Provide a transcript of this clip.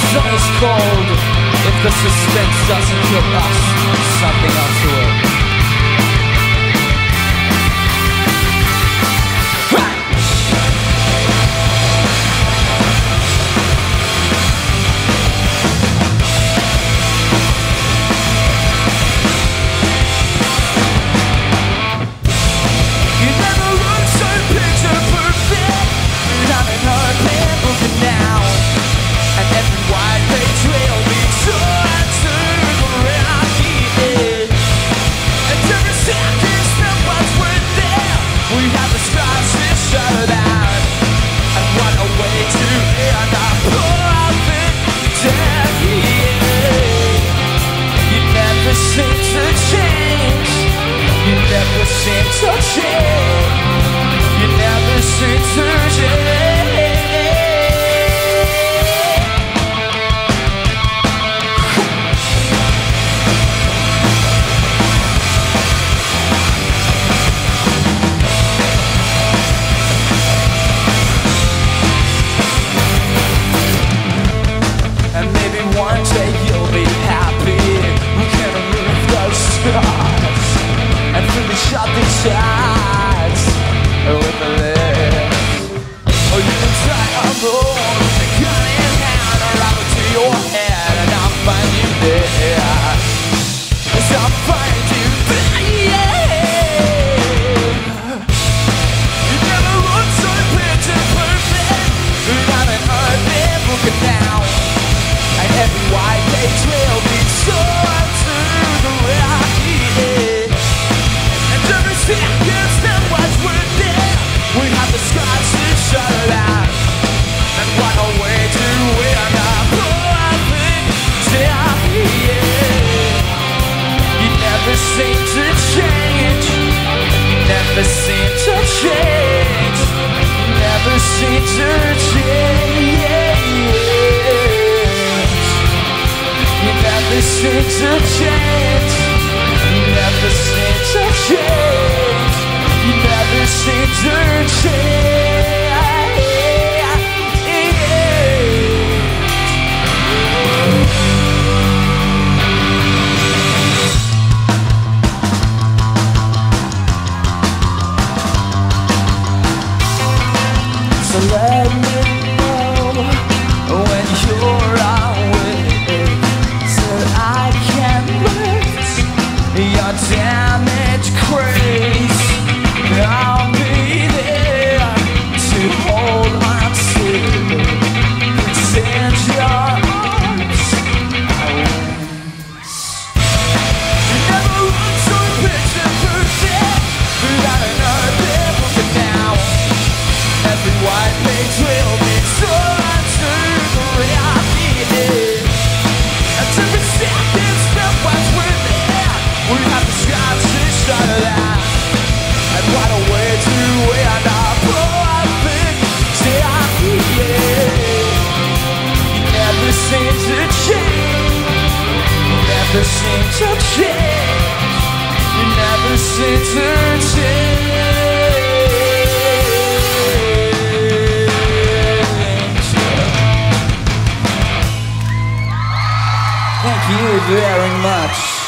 song is called If the Suspense Doesn't Kill Us, Something Else Will. One day you'll be happy. We can remove those scars and finish up these eyes with a lift. Oh, you can try alone with a gun in hand, or I'll to your head and I'll find you there. Yes, I'll find you there. You never looked so picture perfect. I've been hurt, been broken down. And every white page will be torn through the rocky. And every second that was worth it, we have the scars to shut it out. And what a way to win a perfect day. You never seem to change. You never seem to change. You never seem to change. You never seem to change. You never seem to change. You never seem to change. So let me know when you're away, so I can lift your damaged grace. I'll be there to hold on to, pretend your arms are wings. You never looked so picture perfect, without an earth broken down. Every white page will be torn through the reality. And every second that was worth it, we have the scars to shut it out. And what a way to end up perfect day. You never seem to change. You never seem to change. You never seem to change. Thank you very much.